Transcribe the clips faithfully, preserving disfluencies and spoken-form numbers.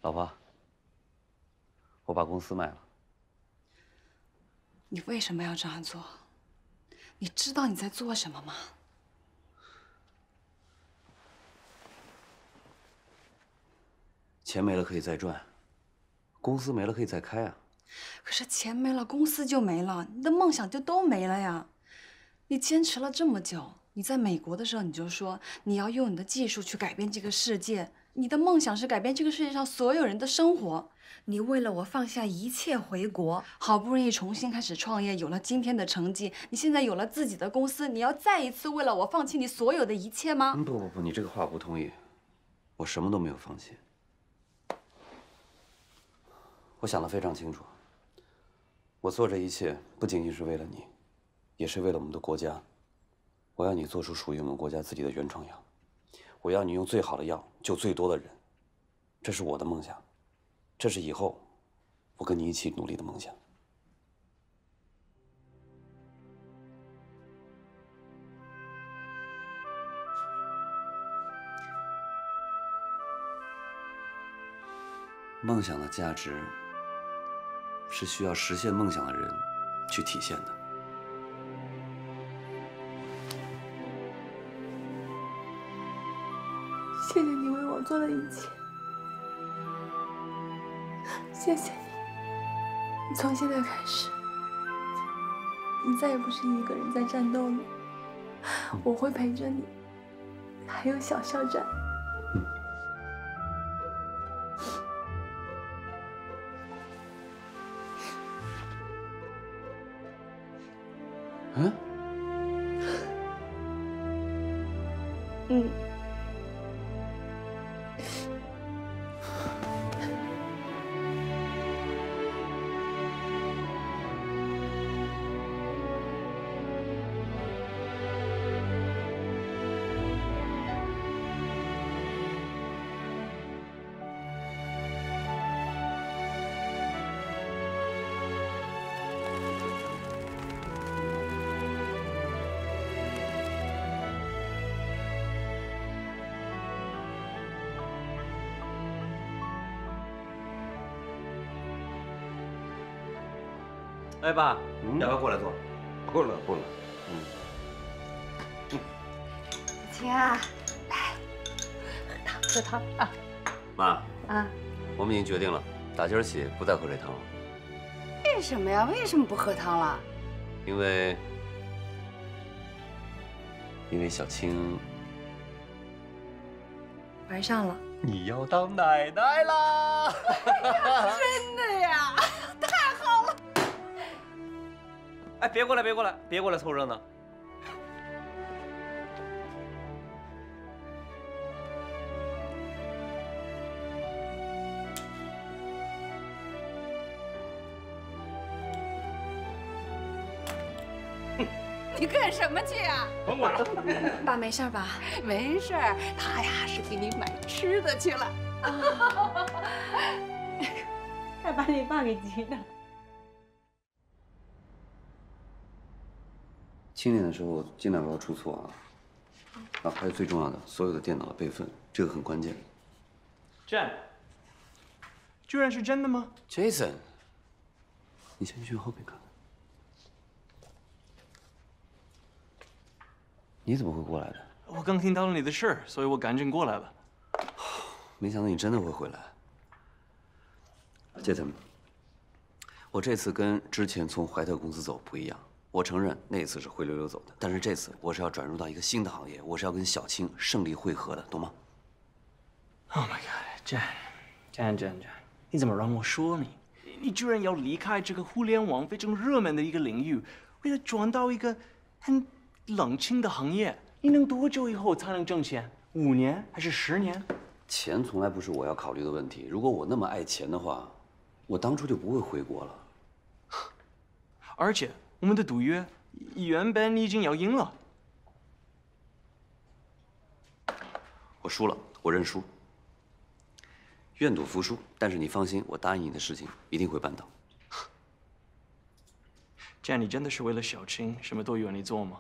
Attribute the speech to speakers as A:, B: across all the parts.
A: 老婆，我把公司卖了。
B: 你为什么要这样做？你知道你在做什么吗？
A: 钱没了可以再赚，公司没了可以再开啊。
B: 可是钱没了，公司就没了，你的梦想就都没了呀。你坚持了这么久，你在美国的时候你就说你要用你的技术去改变这个世界，你的梦想是改变这个世界上所有人的生活。你为了我放下一切回国，好不容易重新开始创业，有了今天的成绩，你现在有了自己的公司，你要再一次为了我放弃你所有的一切吗？
A: 嗯，不不不，你这个话我不同意，我什么都没有放弃。我想得非常清楚，我做这一切不仅仅是为了你，也是为了我们的国家。我要你做出属于我们国家自己的原创药，我要你用最好的药救最多的人，这是我的梦想，这是以后我跟你一起努力的梦想。梦想的价值是需要实现梦想的人去体现的。
C: 谢谢你为我做的一切，谢谢你。你从现在开始，你再也不是一个人在战斗了，我会陪着你，还有小校长。
A: 嗯？
C: 嗯。
D: 哎，爸，
A: 嗯，
D: 要不要过来坐？
A: 不了不了，嗯。
B: 亲啊，来，喝汤啊！
A: 妈
B: 啊，
A: 我们已经决定了，打今儿起不再喝这汤了。
B: 为什么呀？为什么不喝汤了？
A: 因为，因为小青
B: 怀上了。
D: 你要当奶奶啦！
B: 真的呀？太好了！
D: 哎，别过来，别过来，别过来凑热闹。
E: 你干什么去啊？
D: 甭管了。
B: 爸没事吧？
E: 没事儿，他呀是给你买吃的去了。
C: 啊！快把你爸给急的。
A: 清点的时候尽量不要出错啊！啊，还有最重要的，所有的电脑的备份，这个很关键。
F: Jen，居然是真的吗
A: ？Jason， 你先去后面看看。你怎么会过来的？
F: 我刚听到了你的事，所以我赶紧过来了。
A: 没想到你真的会回来。Jason， 我这次跟之前从怀特公司走不一样。我承认那次是灰溜溜走的，但是这次我是要转入到一个新的行业，我是要跟小青胜利会合的，懂吗
F: ？Oh my God，Jen，Jen，Jen，Jen，你怎么让我说你？你居然要离开这个互联网非常热门的一个领域，为了转到一个很冷清的行业？你能多久以后才能挣钱？五年还是十年？
A: 钱从来不是我要考虑的问题。如果我那么爱钱的话，我当初就不会回国了。
F: 而且。我们的赌约原本已经要赢了。
A: 我输了，我认输。愿赌服输，但是你放心，我答应你的事情一定会办到。
F: 这样你真的是为了小青什么都愿意做吗？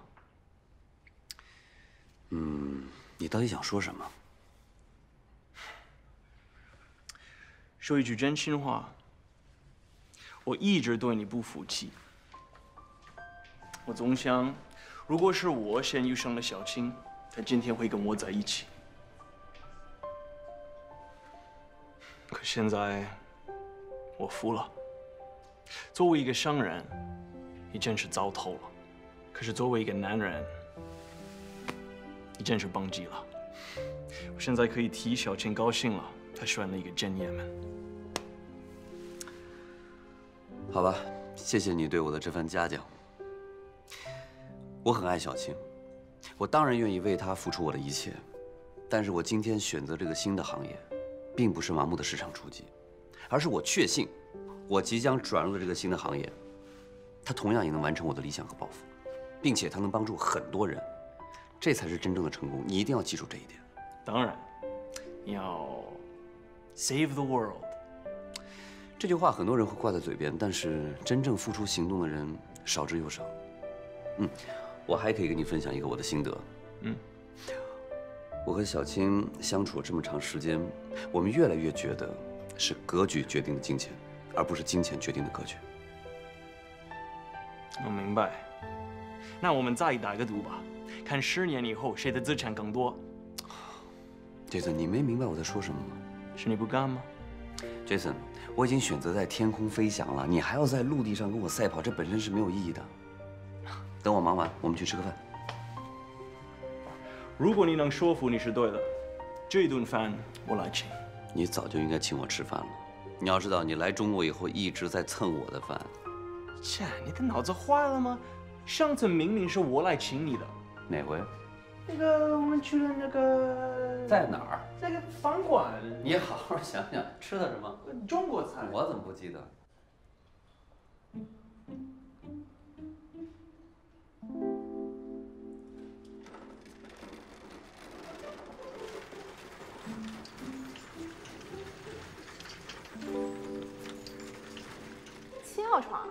A: 嗯，你到底想说什么？
F: 说一句真心话，我一直对你不服气。我总想，如果是我先遇上了小青，她今天会跟我在一起。可现在，我服了。作为一个商人，你真是糟透了。可是作为一个男人，你真是棒极了。我现在可以替小青高兴了，她选了一个真爷们。
A: 好吧，谢谢你对我的这番嘉奖。我很爱小青，我当然愿意为她付出我的一切。但是我今天选择这个新的行业，并不是盲目的市场出击，而是我确信，我即将转入的这个新的行业，它同样也能完成我的理想和抱负，并且它能帮助很多人，这才是真正的成功。你一定要记住这一点。
F: 当然，你要 save the world。
A: 这句话很多人会挂在嘴边，但是真正付出行动的人少之又少。嗯，我还可以跟你分享一个我的心得。
F: 嗯，
A: 我和小青相处了这么长时间，我们越来越觉得是格局决定的金钱，而不是金钱决定的格局。
F: 我明白。那我们再打个赌吧，看十年以后谁的资产更多。
A: Jason， 你没明白我在说什么吗？
F: 是你不干吗
A: ？Jason， 我已经选择在天空飞翔了，你还要在陆地上跟我赛跑，这本身是没有意义的。等我忙完，我们去吃个饭。
F: 如果你能说服你是对的，这顿饭我来请。
A: 你早就应该请我吃饭了。你要知道，你来中国以后一直在蹭我的饭。
F: 切，你的脑子坏了吗？上次明明是我来请你的。
A: 哪回？
F: 那个我们去的那个
A: 在哪儿？
F: 那个饭馆。
A: 你好好想想，吃的什么？
F: 中国菜。
A: 我怎么不记得？
C: 七号床。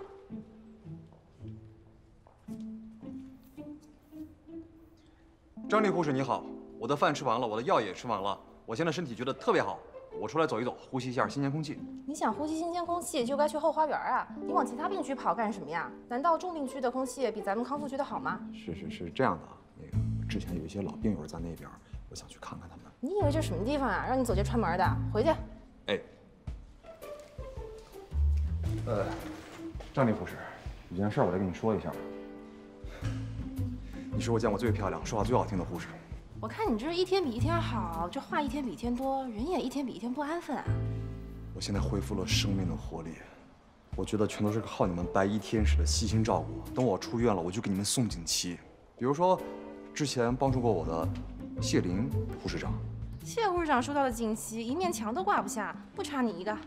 G: 张丽护士你好，我的饭吃完了，我的药也吃完了，我现在身体觉得特别好，我出来走一走，呼吸一下新鲜空气。
H: 你想呼吸新鲜空气，就该去后花园啊！你往其他病区跑干什么呀？难道重病区的空气比咱们康复区的好吗？
G: 是是是这样的，那个之前有一些老病友在那边，我想去看看他们。
H: 你以为这什么地方啊？让你走街串门的，回去。
G: 哎，呃，张丽护士，有件事我得跟你说一下。你是我见过最漂亮、说话最好听的护士。
H: 我看你这是一天比一天好，这话一天比一天多，人也一天比一天不安分啊。
G: 我现在恢复了生命的活力，我觉得全都是靠你们白衣天使的细心照顾。等我出院了，我就给你们送锦旗。比如说，之前帮助过我的谢林护士长。
H: 谢护士长收到的锦旗一面墙都挂不下，不差你一个。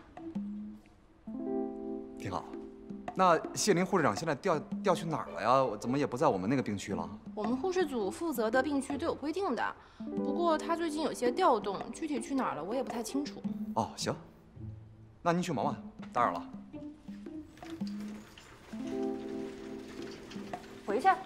G: 挺好。那谢林护士长现在调调去哪儿了呀？我怎么也不在我们那个病区了？
H: 我们护士组负责的病区都有规定的，不过他最近有些调动，具体去哪儿了我也不太清楚。
G: 哦，行，那您去忙吧，打扰了。
H: 回去。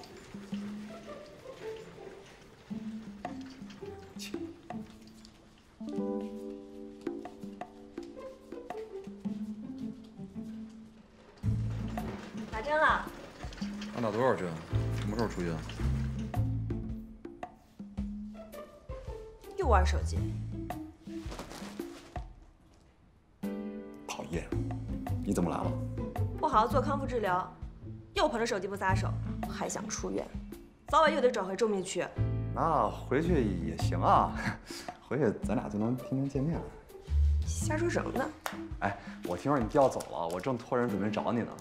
C: 打针了。
I: 要打多少针？什么时候出院？
C: 又玩手机。
G: 讨厌！你怎么来了？
C: 不好好做康复治疗，又捧着手机不撒手，还想出院，早晚又得转回重病区。
G: 那回去也行啊，回去咱俩就能天天见面了。
C: 瞎说什么呢？
G: 哎，我听说你调走了，我正托人准备找你呢。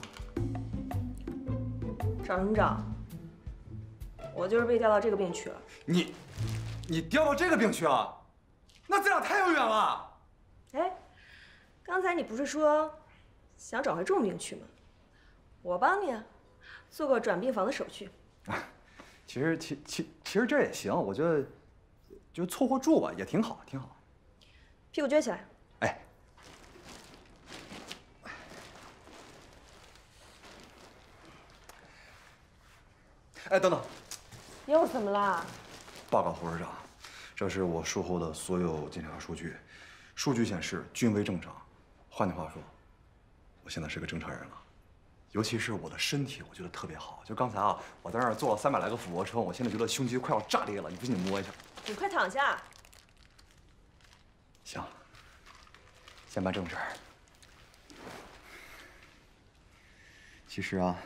C: 找什么找？我就是被调到这个病区了。
G: 你，你调到这个病区了？那咱俩太遥远了。
C: 哎，刚才你不是说想找回重病区吗？我帮你啊，做个转病房的手续。
G: 其实，其其其实这也行，我觉得就凑合住吧，也挺好，挺好。
C: 屁股撅起来。
G: 哎。哎，等等，
C: 又怎么啦？
G: 报告护士长，这是我术后的所有检查数据，数据显示均为正常， 换句话说，我现在是个正常人了，尤其是我的身体，我觉得特别好。就刚才啊，我在那儿做了三百来个俯卧撑，我现在觉得胸肌快要炸裂了。你不信你摸一下。
E: 你快躺下。
G: 行，先办正事儿。其实啊，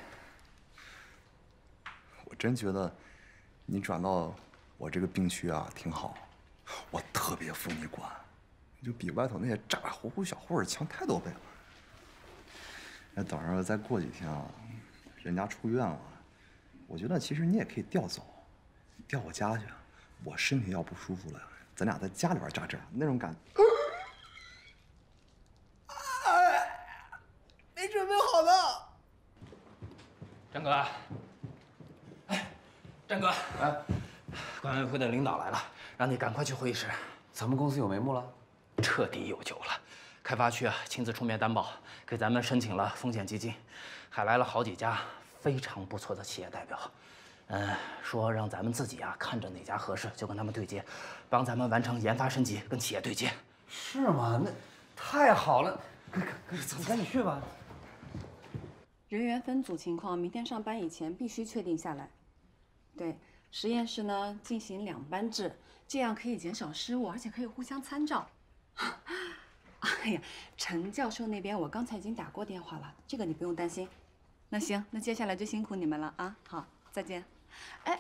G: 我真觉得你转到我这个病区啊挺好，我特别服你管，就比外头那些咋咋呼呼小护士强太多倍了。那等着再过几天啊，人家出院了，我觉得其实你也可以调走，调我家去。我身体要不舒服了，咱俩在家里边扎针，那种感觉。没准备好呢。
J: 张哥，哎，张哥，哎，管委会的领导来了，让你赶快去会议室。
A: 咱们公司有眉目了，
J: 彻底有救了。开发区啊，亲自出面担保，给咱们申请了风险基金，还来了好几家非常不错的企业代表。嗯，说让咱们自己啊看着哪家合适就跟他们对接，帮咱们完成研发升级，跟企业对接。
A: 是吗？那太好了，走，赶紧去吧。
B: 人员分组情况，明天上班以前必须确定下来。对，实验室呢进行两班制，这样可以减少失误，而且可以互相参照。哎呀，陈教授那边我刚才已经打过电话了，这个你不用担心。那行，那接下来就辛苦你们了啊！好，再见。哎，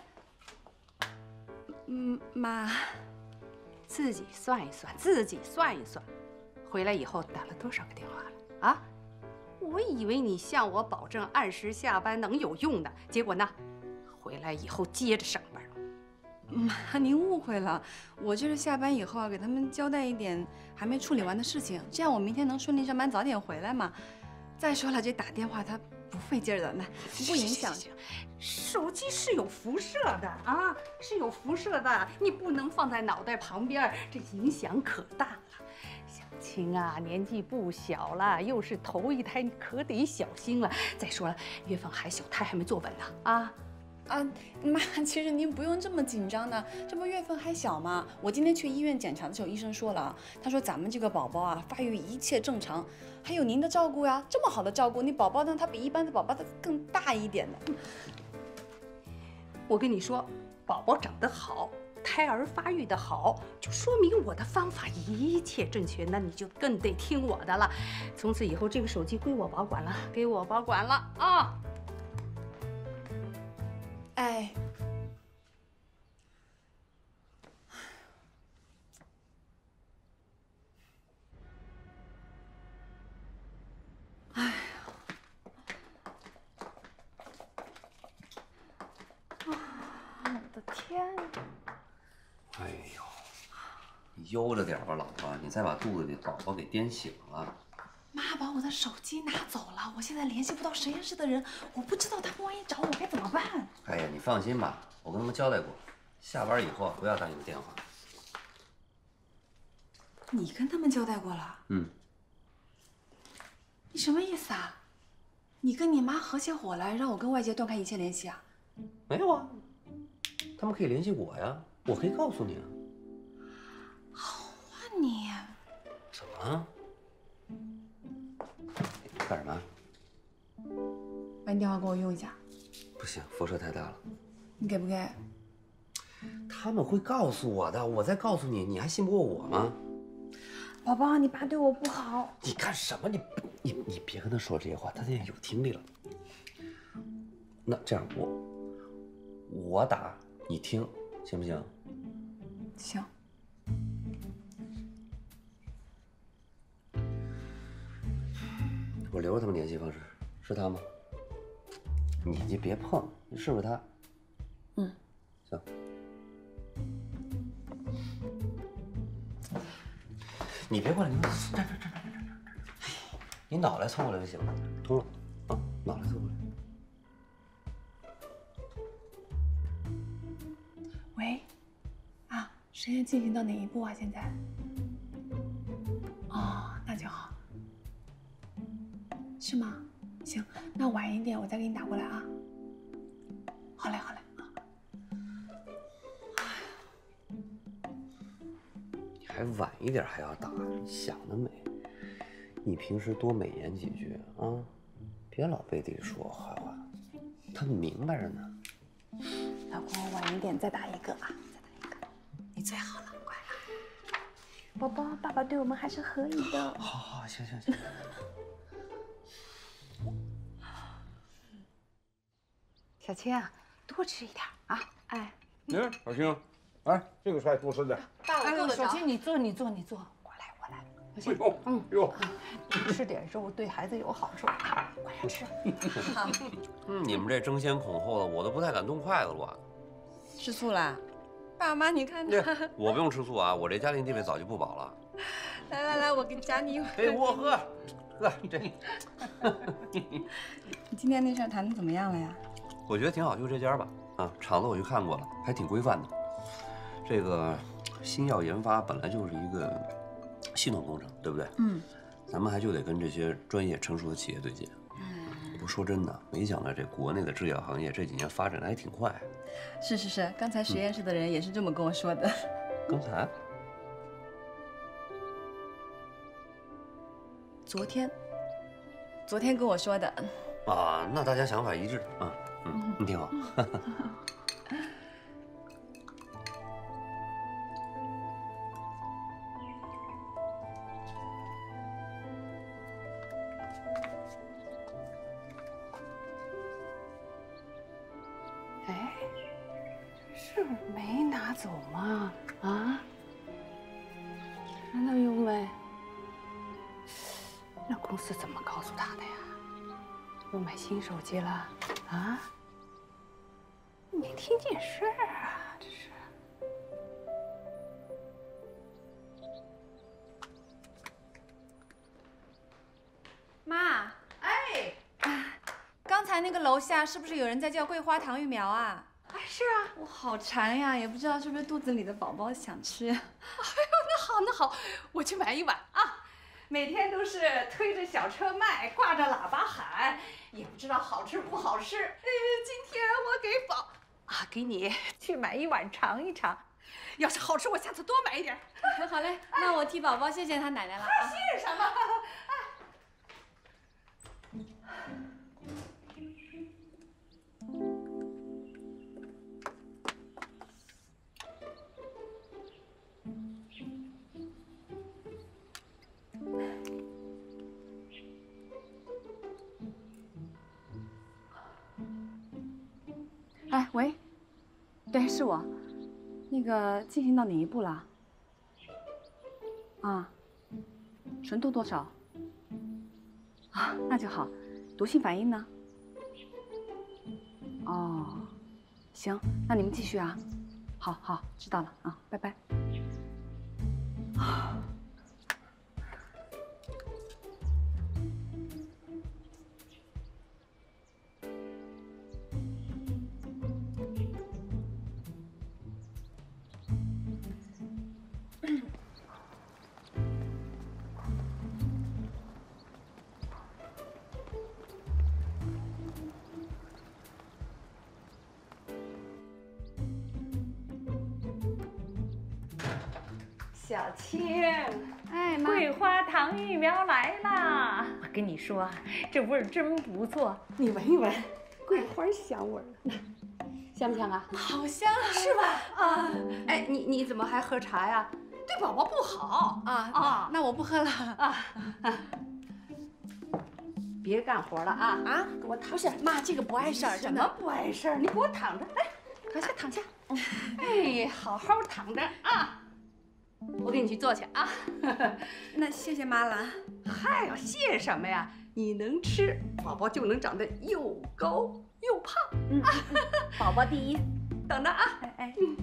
B: 嗯，妈，
E: 自己算一算，自己算一算，回来以后打了多少个电话了啊？我以为你向我保证按时下班能有用的，结果呢，回来以后接着上班了。
B: 妈，您误会了，我就是下班以后啊，给他们交代一点还没处理完的事情，这样我明天能顺利上班，早点回来嘛。再说了，这打电话它不费劲儿的，那不影响。
E: 手机是有辐射的啊，是有辐射的，你不能放在脑袋旁边，这影响可大了。小青啊，年纪不小了，又是头一胎，你可得小心了。再说了，月份还小，胎还没坐稳呢啊。
B: 啊，妈，其实您不用这么紧张的，这不月份还小吗？我今天去医院检查的时候，医生说了，他说咱们这个宝宝啊，发育一切正常，还有您的照顾呀，这么好的照顾，你宝宝呢，他比一般的宝宝他更大一点的。
E: 我跟你说，宝宝长得好，胎儿发育的好，就说明我的方法一切正确，那你就更得听我的了。从此以后，这个手机归我保管了，给我保管了啊。
B: 哎，哎呀，啊，我的天！
A: 哎呦，你悠着点吧，老婆，你再把肚子里宝宝给颠醒了。
B: 妈把我的手机拿走了，我现在联系不到实验室的人，我不知道他们万一找我该怎么办。
A: 哎呀，你放心吧，我跟他们交代过，下班以后啊不要打你的电话。
B: 你跟他们交代过了？
A: 嗯。
B: 你什么意思啊？你跟你妈合起伙来让我跟外界断开一切联系啊？
A: 没有啊，他们可以联系我呀，我可以告诉你啊。
B: 好啊你！
A: 怎么？干什么？
B: 把你电话给我用一下。
A: 不行，辐射太大了。
B: 你给不给？
A: 他们会告诉我的，我再告诉你，你还信不过我吗？
B: 宝宝，你爸对我不好。
A: 你干什么？你你你别跟他说这些话，他现在有听力了。那这样，我我打你听，行不行？
B: 行。
A: 我留着他们联系方式，是他吗？你你别碰，是不是他？
B: 嗯，
A: 行。你别过来，你站这站这站这站这，你脑袋凑过来就行了，通了啊，脑袋凑过来。
B: 喂，啊，实验进行到哪一步啊？现在？哦，那就好。是吗？行，那晚一点我再给你打过来啊。好嘞，好嘞。
A: 你还晚一点还要打，想得美！ 你平时多美言几句啊，别老背地里说我坏话，他们明白着呢。
C: 老公，晚一点再打一个啊，再打一个，你最好了，乖啊。宝宝，爸爸对我们还是可以的。
A: 好好，行行行。
E: 小青啊，多吃一点啊！哎，
K: 嗯，小青，哎，这个菜多吃点。
E: 爸，我够得着。小青，你坐，你坐，你坐。过来，过来。小青，嗯，
K: 哟，
E: 吃点肉对孩子有好处啊！快点吃。
A: 好。嗯，你们这争先恐后的，我都不太敢动筷子了。
B: 吃醋啦？爸妈，你看他。
A: 我不用吃醋啊，我这家庭地位早就不保了。
B: 来来来，我给夹你一碗。
A: 哎，我喝，喝这。
B: 你今天那事儿谈的怎么样了呀？
A: 我觉得挺好，就这家吧。啊，厂子我去看过了，还挺规范的。这个新药研发本来就是一个系统工程，对不对？嗯。咱们还就得跟这些专业成熟的企业对接。嗯。不说真的，没想到这国内的制药行业这几年发展的还挺快。
B: 是是是，刚才实验室的人也是这么跟我说的。
A: 刚才？
B: 昨天，昨天跟我说的。
A: 啊，那大家想法一致啊。嗯，你挺好。
E: 哎，是没拿走吗？啊？难道又没？那公司怎么告诉他的呀？又买新手机了？啊？没听见事儿啊，这是。
B: 妈，哎，刚才那个楼下是不是有人在叫桂花糖芋苗啊？
E: 哎，是啊，
B: 我好馋呀，也不知道是不是肚子里的宝宝想吃。哎呦，
E: 那好，那好，我去买一碗啊。每天都是推着小车卖，挂着喇叭喊，也不知道好吃不好吃。哎，今天我给宝啊，给你去买一碗尝一尝，要是好吃，我下次多买一点。
B: 好嘞，那我替宝宝谢谢他奶奶了啊。
E: 谢什么？
B: 哎，喂，对，是我。那个进行到哪一步了？啊，纯度多少？啊，那就好。毒性反应呢？哦，行，那你们继续啊。好好，知道了啊，拜拜。啊。
E: 小青，
B: 哎，妈，
E: 桂花糖芋苗来啦！我跟你说啊，这味儿真不错，你闻一闻，桂花香味儿，香不香啊？
B: 好香啊，
E: 是吧？啊，哎，你你怎么还喝茶呀？对宝宝不好
B: 啊啊！那我不喝了啊。
E: 别干活了啊啊！给我躺。
B: 不是妈，这个不碍事儿，
E: 什么不碍事儿？你给我躺着，来，躺下躺下。哎，好好躺着啊！我给你去做去啊。
B: 那谢谢妈了。
E: 嗨呀，谢什么呀？你能吃，宝宝就能长得又高又胖。
B: 嗯，宝宝第一。
E: 等着啊！
B: 哎哎。
E: 嗯。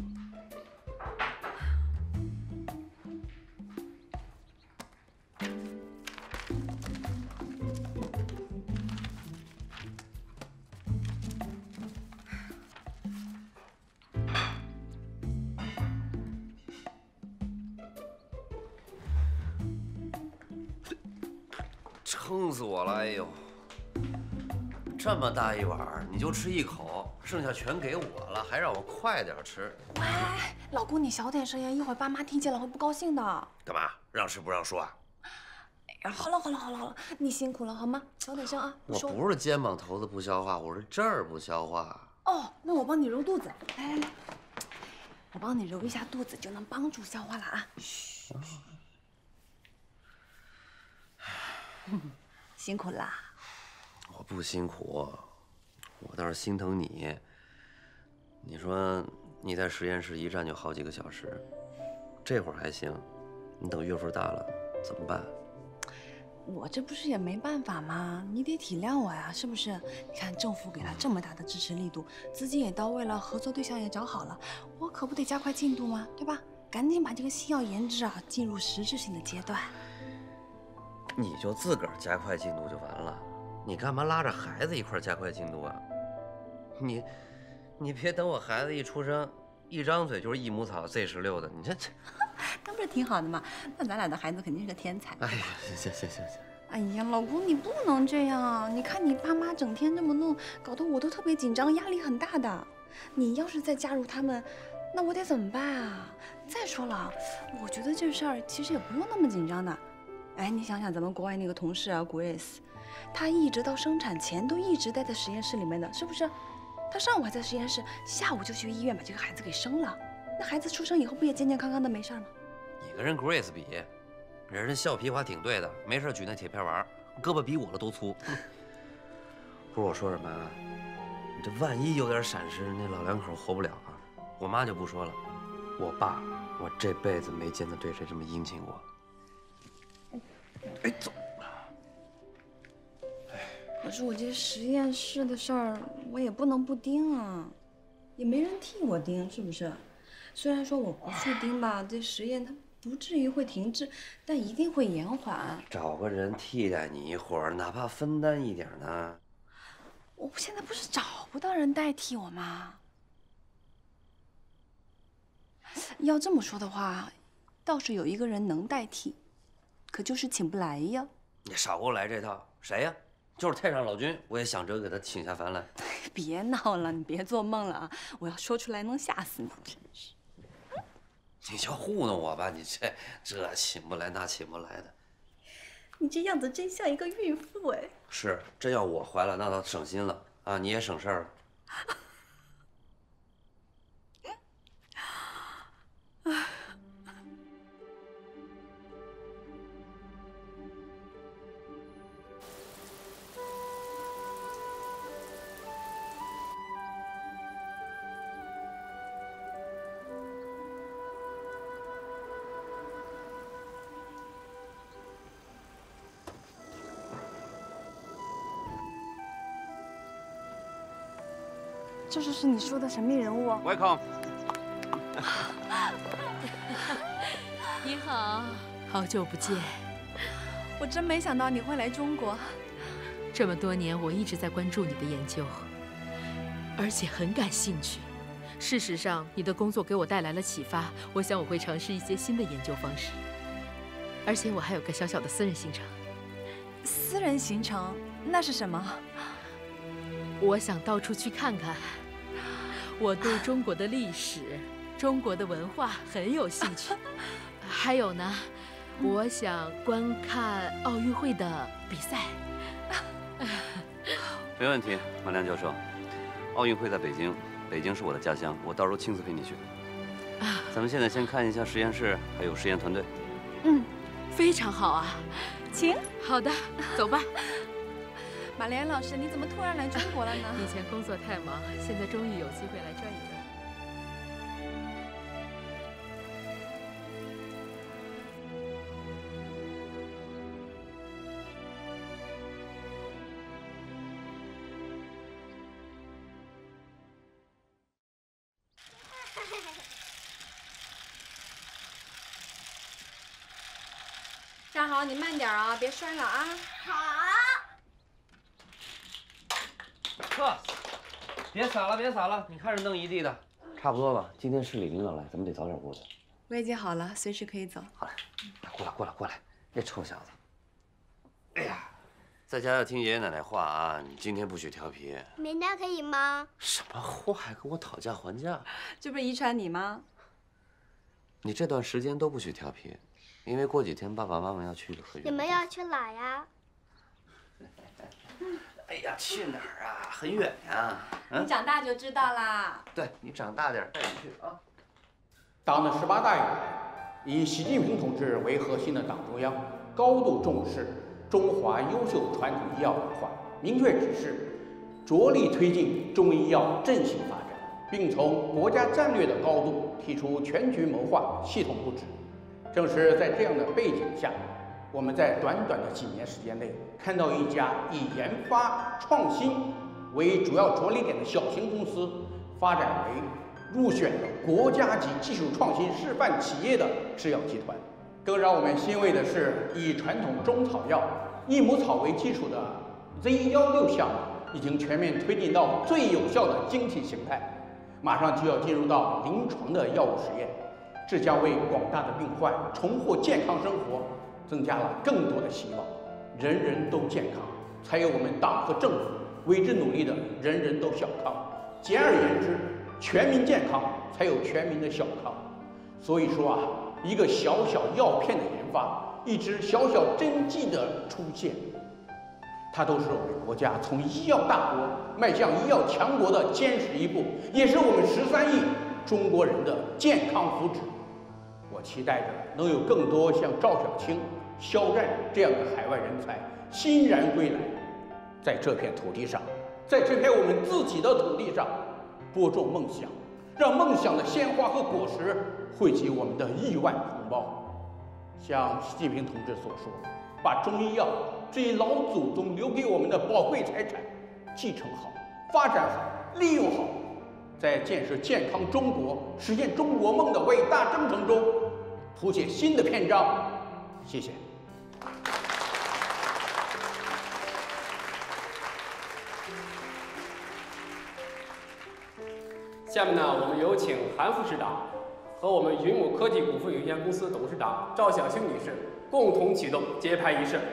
A: 撑死我了！哎呦，这么大一碗，你就吃一口，剩下全给我了，还让我快点吃。
B: 哎，老公，你小点声呀，一会儿爸妈听见了会不高兴的。
A: 干嘛？让吃不让说啊？
B: 哎呀，好了好了好了好了，你辛苦了好吗？小点声啊，
L: 我
B: 说。
L: 不是肩膀头子不消化，我是这儿不消化。
B: 哦，那我帮你揉肚子，来来来，我帮你揉一下肚子，就能帮助消化了啊。嘘，辛苦啦。
L: 我不辛苦，我倒是心疼你。你说你在实验室一站就好几个小时，这会儿还行，你等月份大了怎么办？
B: 我这不是也没办法吗？你得体谅我呀，是不是？你看政府给他这么大的支持力度，资金也到位了，合作对象也找好了，我可不得加快进度吗？对吧？赶紧把这个新药研制啊进入实质性的阶段。
L: 你就自个儿加快进度就完了，你干嘛拉着孩子一块儿加快进度啊？你，你别等我孩子一出生，一张嘴就是益母草 Z 十六的，你这这。
B: 那不是挺好的吗？那咱俩的孩子肯定是个天才。
L: 哎呀，行行行行行。
B: 哎呀，老公，你不能这样！你看你爸妈整天这么弄，搞得我都特别紧张，压力很大的。你要是再加入他们，那我得怎么办啊？再说了，我觉得这事儿其实也不用那么紧张的。哎，你想想咱们国外那个同事啊 ，Grace， 她一直到生产前都一直待在实验室里面的，是不是？她上午还在实验室，下午就去医院把这个孩子给生了。那孩子出生以后不也健健康康的没事吗？
L: 你跟人 Grace 比，人家笑皮话挺对的，没事举那铁片玩，胳膊比我的都粗。不是我说什么啊？你这万一有点闪失，那老两口活不了啊！我妈就不说了，我爸，我这辈子没见他对谁这么殷勤过。哎，走。
B: 可是我这实验室的事儿，我也不能不盯啊，也没人替我盯，是不是？虽然说我不去盯吧，这实验它不至于会停滞，但一定会延缓。
L: 找个人替代你一会儿，哪怕分担一点呢？
B: 我现在不是找不到人代替我吗？要这么说的话，倒是有一个人能代替，可就是请不来呀。
L: 你少给我来这套，谁呀？就是太上老君，我也想着给他请下凡来。
B: 别闹了，你别做梦了啊！我要说出来能吓死你，真是。
L: 你就糊弄我吧，你这这请不来那请不来的。
B: 你这样子真像一个孕妇哎。
L: 是，真要我怀了，那倒省心了啊，你也省事儿了。
B: 这就是你说的神秘人物。
A: Welcome。
M: 你好，好久不见。
B: 我真没想到你会来中国。
M: 这么多年，我一直在关注你的研究，而且很感兴趣。事实上，你的工作给我带来了启发，我想我会尝试一些新的研究方式。而且我还有个小小的私人行程。
B: 私人行程？那是什么？
M: 我想到处去看看。我对中国的历史、中国的文化很有兴趣。还有呢，我想观看奥运会的比赛。
A: 没问题，马亮教授。奥运会在北京，北京是我的家乡，我到时候亲自陪你去。咱们现在先看一下实验室，还有实验团队。
M: 嗯，非常好啊，
B: 请。
M: 好的，走吧。
B: 马莲老师，你怎么突然来中国了呢？
M: 以前工作太忙，现在终于有机会来转一转。
B: 站好，你慢点啊，别摔了啊。
N: 好。
L: 呵，别撒了，别撒了，你看着弄一地的，差不多吧。今天市里领导来，咱们得早点过去。
B: 我已经好了，随时可以走。
L: 好嘞，过来，过来，过来，这臭小子。哎呀，
A: 在家要听爷爷奶奶话啊！你今天不许调皮。
N: 明天可以吗？
L: 什么话还跟我讨价还价？
B: 这不是遗传你吗？
A: 你这段时间都不许调皮，
L: 因为过几天爸爸妈妈要去和
N: 你们要去哪呀？
L: 哎呀，去哪儿啊？很远呀。
B: 你长大就知道啦。
L: 对你长大点带你去啊。
O: 党的十八大以来，以习近平同志为核心的党中央高度重视中华优秀传统医药文化，明确指示，着力推进中医药振兴发展，并从国家战略的高度提出全局谋划、系统布置。正是在这样的背景下，我们在短短的几年时间内，看到一家以研发创新为主要着力点的小型公司，发展为入选了国家级技术创新示范企业的制药集团。更让我们欣慰的是，以传统中草药益母草为基础的 Z 一六项目已经全面推进到最有效的晶体形态，马上就要进入到临床的药物实验。这将为广大的病患重获健康生活增加了更多的希望。人人都健康，才有我们党和政府为之努力的人人都小康。简而言之，全民健康才有全民的小康。所以说啊，一个小小药片的研发，一支小小针剂的出现，它都是我们国家从医药大国迈向医药强国的坚实一步，也是我们十三亿中国人的健康福祉。我期待着能有更多像赵小青、肖战这样的海外人才欣然归来，在这片土地上，在这片我们自己的土地上，播种梦想，让梦想的鲜花和果实惠及我们的亿万同胞。像习近平同志所说，把中医药这一老祖宗留给我们的宝贵财产继承好、发展好、利用好，在建设健康中国、实现中国梦的伟大征程中谱写新的篇章。谢谢。
P: 下面呢，我们有请韩副市长和我们云母科技股份有限公司董事长赵小青女士共同启动揭牌仪式。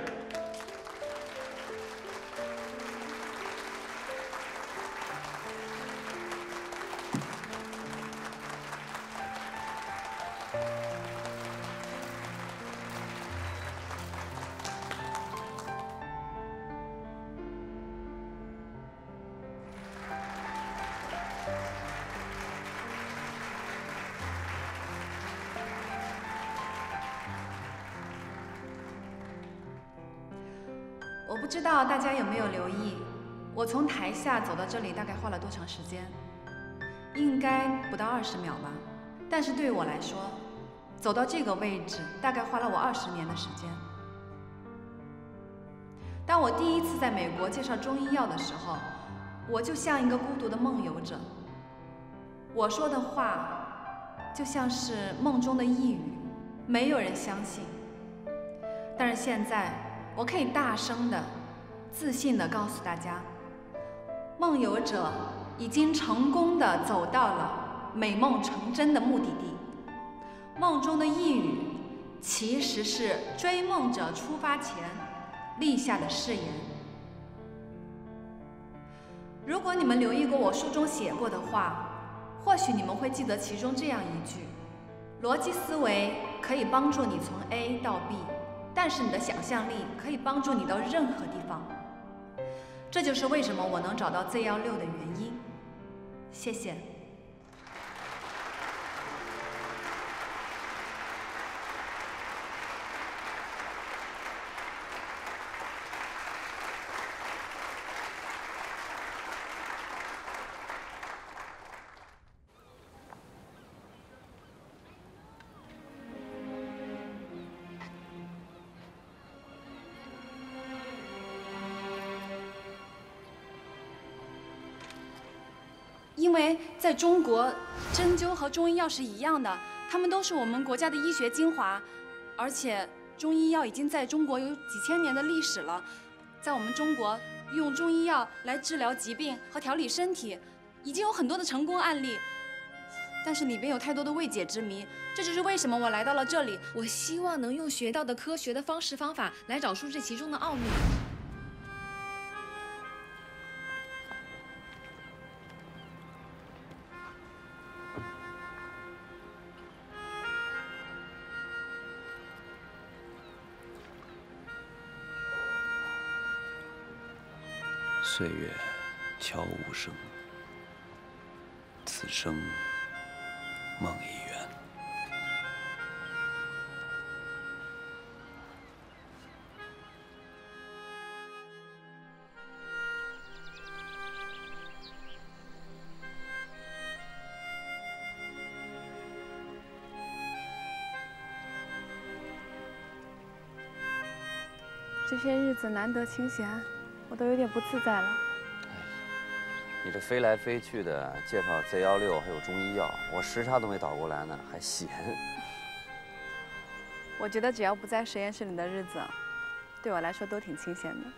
B: 我不知道大家有没有留意，我从台下走到这里大概花了多长时间？应该不到二十秒吧。但是对于我来说，走到这个位置大概花了我二十年的时间。当我第一次在美国介绍中医药的时候，我就像一个孤独的梦游者。我说的话就像是梦中的呓语，没有人相信。但是现在，我可以大声的、自信的告诉大家，梦游者已经成功的走到了美梦成真的目的地。梦中的呓语，其实是追梦者出发前立下的誓言。如果你们留意过我书中写过的话，或许你们会记得其中这样一句：逻辑思维可以帮助你从 A 到 B。但是你的想象力可以帮助你到任何地方，这就是为什么我能找到 Z 一六的原因。谢谢。因为在中国，针灸和中医药是一样的，它们都是我们国家的医学精华，而且中医药已经在中国有几千年的历史了。在我们中国，用中医药来治疗疾病和调理身体，已经有很多的成功案例。但是里边有太多的未解之谜，这就是为什么我来到了这里。我希望能用学到的科学的方式方法来找出这其中的奥秘。
A: 岁月悄无声，此生梦已圆。
C: 这些日子难得清闲，我都有点不自在了。
A: 你这飞来飞去的，介绍 Z 幺六还有中医药，我时差都没倒过来呢，还闲。
C: 我觉得只要不在实验室里的日子，对我来说都挺清闲的。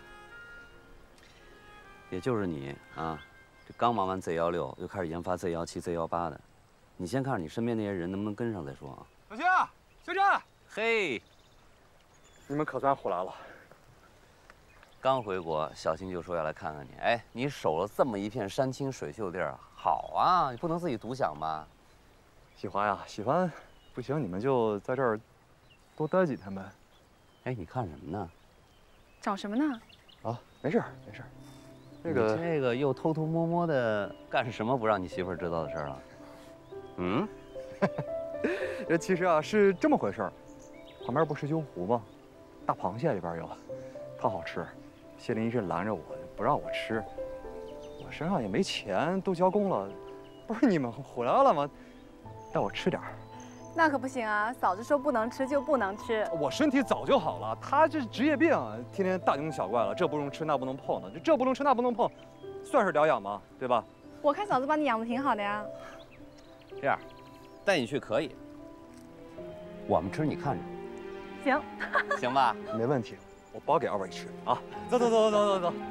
A: 也就是你啊，这刚忙完 Z 幺六，又开始研发 Z 幺七、Z 幺八的，你先看看你身边那些人能不能跟上再说啊。
G: 小青，学长，
A: 嘿，
G: 你们可算回来了。
A: 刚回国，小新就说要来看看你。哎，你守了这么一片山清水秀地儿，好啊，你不能自己独享吧？
G: 喜欢呀，喜欢，不行你们就在这儿多待几天呗。
A: 哎，你看什么呢？
C: 找什么呢？
G: 啊，没事没事。那个
A: 你这个又偷偷摸摸的干什么不让你媳妇儿知道的事儿了？嗯？
G: 这其实啊是这么回事儿，旁边不是石臼湖吗？大螃蟹里边有，特好吃。谢林一直拦着我，不让我吃。我身上也没钱，都交工了，不是你们回来了吗？带我吃点儿。
C: 那可不行啊！嫂子说不能吃就不能吃。
G: 我身体早就好了，他这职业病，天天大惊小怪了，这不能吃那不能碰的，这不能吃那不能碰，算是疗养吗？对吧？
C: 我看嫂子把你养的挺好的呀。
A: 这样，带你去可以，我们吃你看着。
C: 行。
A: 行吧？
G: 没问题。我包给二位吃啊！走走走走走走。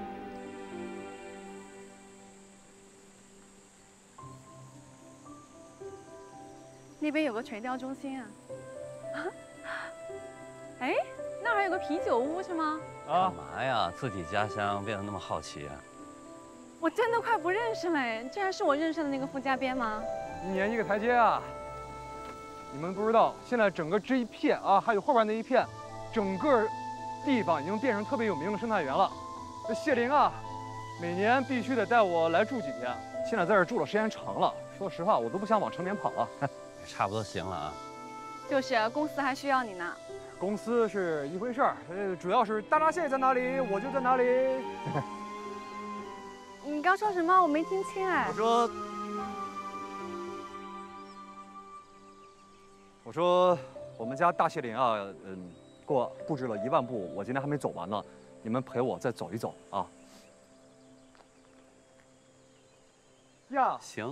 C: 那边有个垂钓中心啊。哎，那还有个啤酒屋是吗？
A: 啊？干嘛呀？自己家乡变得那么好奇啊？
C: 我真的快不认识了哎，这还是我认识的那个傅家边吗？
G: 一年一个台阶啊！你们不知道，现在整个这一片啊，还有后边那一片，整个。地方已经变成特别有名的生态园了。这谢林啊，每年必须得带我来住几天。现在在这住了时间长了，说实话，我都不想往城里面跑了。
A: 差不多行了啊。
C: 就是，公司还需要你呢。
G: 公司是一回事儿，呃，主要是大闸蟹在哪里，我就在哪里。
C: 你刚说什么？我没听清哎。
G: 我说，我说，我们家大谢林啊，嗯。给我布置了一万步，我今天还没走完呢，你们陪我再走一走啊！呀，
A: 行，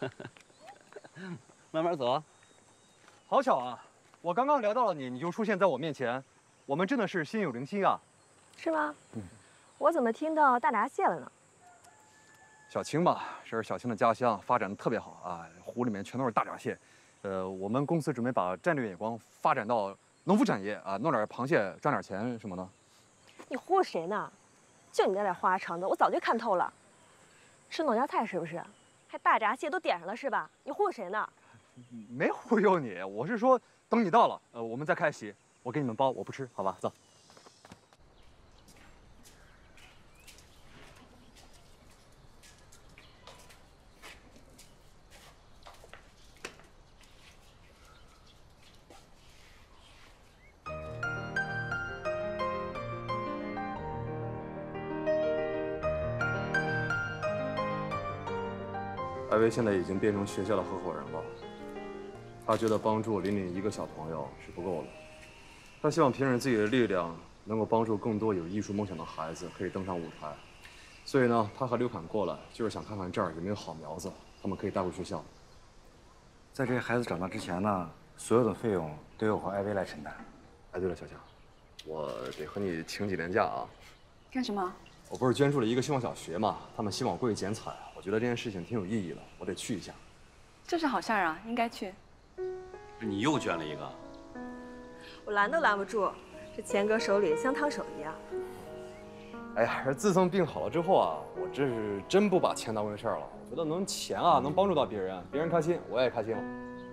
A: 慢慢走啊。
G: 好巧啊，我刚刚聊到了你，你就出现在我面前，我们真的是心有灵犀啊！
N: 是吗？嗯，我怎么听到大闸蟹了呢？
G: 小青吧，这是小青的家乡，发展的特别好啊，湖里面全都是大闸蟹。呃，我们公司准备把战略眼光发展到。农副产业啊，弄点螃蟹赚点钱什么的。
N: 你忽悠谁呢？就你那点花肠子，我早就看透了。吃农家菜是不是？还大闸蟹都点上了是吧？你忽悠谁呢？
G: 没忽悠你，我是说等你到了，呃，我们再开席，我给你们包，我不吃，好吧？走。艾薇现在已经变成学校的合伙人了，他觉得帮助邻里一个小朋友是不够的，他希望凭着自己的力量，能够帮助更多有艺术梦想的孩子可以登上舞台。所以呢，他和刘侃过来，就是想看看这儿有没有好苗子，他们可以带回学校。
Q: 在这些孩子长大之前呢，所有的费用都由我和艾薇来承担。
G: 哎，对了，小强，我得和你请几天假啊。
C: 干什么？
G: 我不是捐助了一个希望小学嘛，他们希望我过去剪彩，我觉得这件事情挺有意义的，我得去一下。
C: 这是好事儿啊，应该去。
A: 你又捐了一个？
N: 我拦都拦不住，这钱哥手里像烫手一样。
G: 哎呀，自从病好了之后啊，我这是真不把钱当回事儿了。我觉得能钱啊，能帮助到别人，别人开心，我也开心了。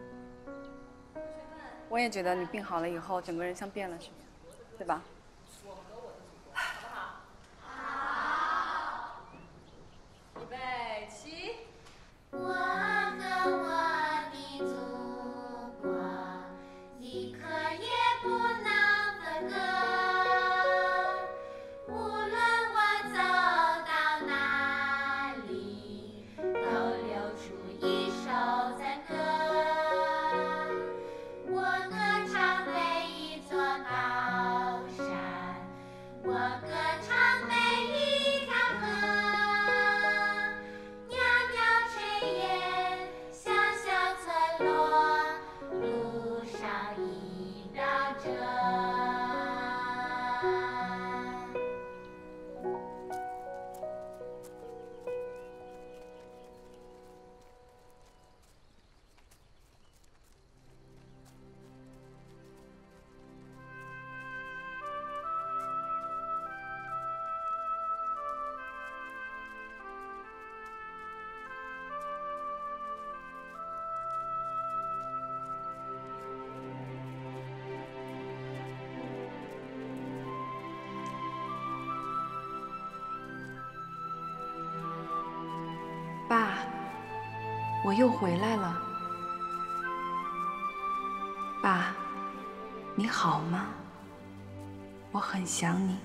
C: 我也觉得你病好了以后，整个人像变了似的，对吧？
B: 我又回来了。爸，你好吗？我很想你。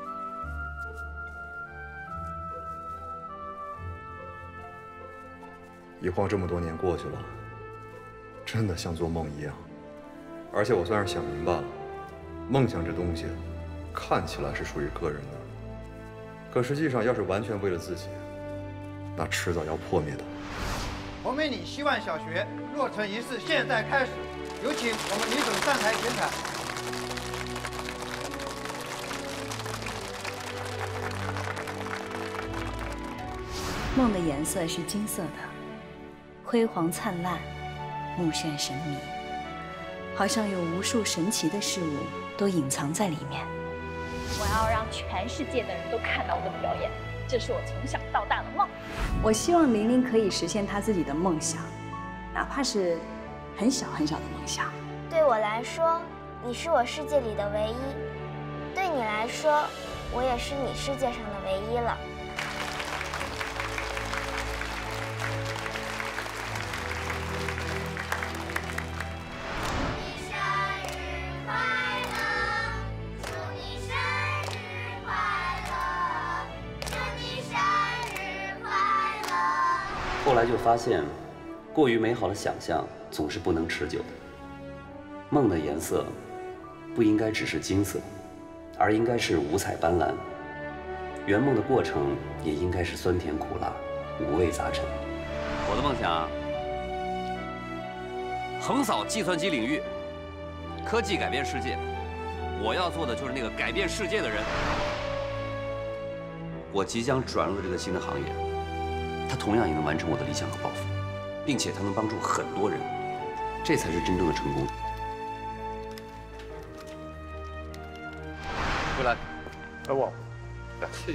G: 一晃这么多年过去了，真的像做梦一样。而且我算是想明白了，梦想这东西，看起来是属于个人的，可实际上要是完全为了自己，那迟早要破灭的。
R: 红梅里希望小学落成仪式现在开始，有请我们李总上台宣讲。
S: 梦的颜色是金色的，辉煌灿烂，目眩神迷，好像有无数神奇的事物都隐藏在里面。
N: 我要让全世界的人都看到我的表演，这是我从小到大的梦。
T: 我希望玲玲可以实现她自己的梦想，哪怕是很小很小的梦想。
U: 对我来说，你是我世界里的唯一；对你来说，我也是你世界上的唯一了。
A: 后来就发现，过于美好的想象总是不能持久的。梦的颜色不应该只是金色，而应该是五彩斑斓。圆梦的过程也应该是酸甜苦辣，五味杂陈。我的梦想，
L: 横扫计算机领域，科技改变世界。我要做的就是那个改变世界的人。
A: 我即将转入这个新的行业。它同样也能完成我的理想和抱负，并且它能帮助很多人，这才是真正的成功。
L: 回来，
P: 哎我，谢谢。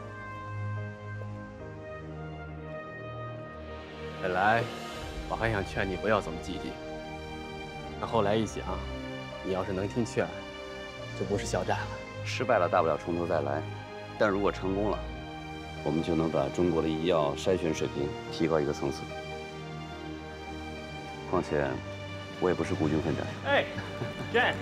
P: 本来我还想劝你不要这么积极，可后来一想，你要是能听劝，就不是小寨了。
A: 失败了大不了从头再来，但如果成功了，我们就能把中国的医药筛选水平提高一个层次。况且，我也不是孤军奋战。
F: 哎 ，Jen，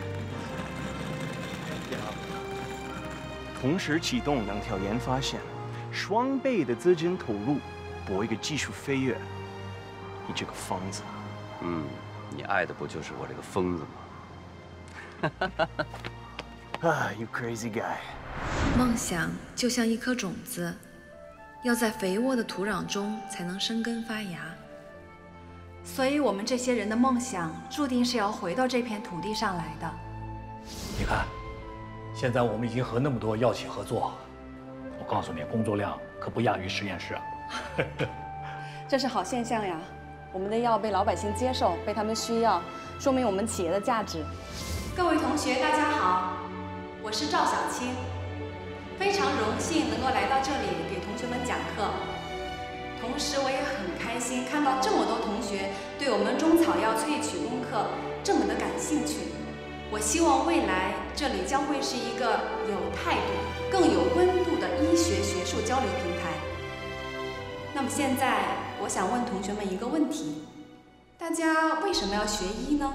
F: 同时启动两条研发线，双倍的资金投入，搏一个技术飞跃。你这个疯子！
A: 嗯，你爱的不就是我这个疯子吗？
F: 啊 ，You crazy guy！
B: 梦想就像一颗种子。要在肥沃的土壤中才能生根发芽，所以我们这些人的梦想注定是要回到这片土地上来的。
V: 你看，现在我们已经和那么多药企合作，我告诉你，工作量可不亚于实验室啊。
T: 这是好现象呀，我们的药被老百姓接受，被他们需要，说明我们企业的价值。
B: 各位同学，大家好，我是赵小青。非常荣幸能够来到这里给同学们讲课，同时我也很开心看到这么多同学对我们中草药萃取功课这么的感兴趣。我希望未来这里将会是一个有态度、更有温度的医学学术交流平台。那么现在我想问同学们一个问题：大家为什么要学医呢？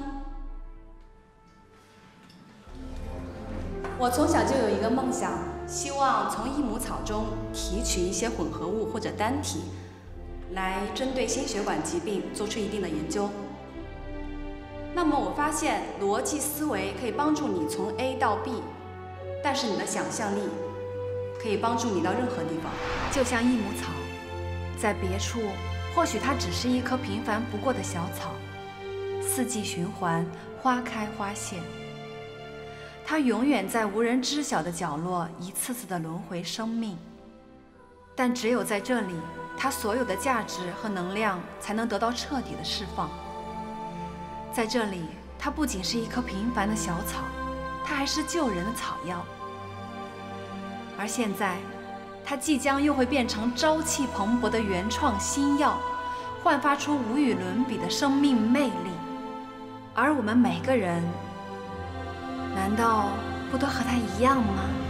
B: 我从小就有一个梦想，希望从益母草中提取一些混合物或者单体，来针对心血管疾病做出一定的研究。那么我发现逻辑思维可以帮助你从 A 到 B， 但是你的想象力可以帮助你到任何地方。就像益母草，在别处或许它只是一棵平凡不过的小草，四季循环，花开花谢。它永远在无人知晓的角落一次次的轮回生命，但只有在这里，它所有的价值和能量才能得到彻底的释放。在这里，它不仅是一棵平凡的小草，它还是救人的草药。而现在，它即将又会变成朝气蓬勃的原创新药，焕发出无与伦比的生命魅力。而我们每个人，难道不都和他一样吗？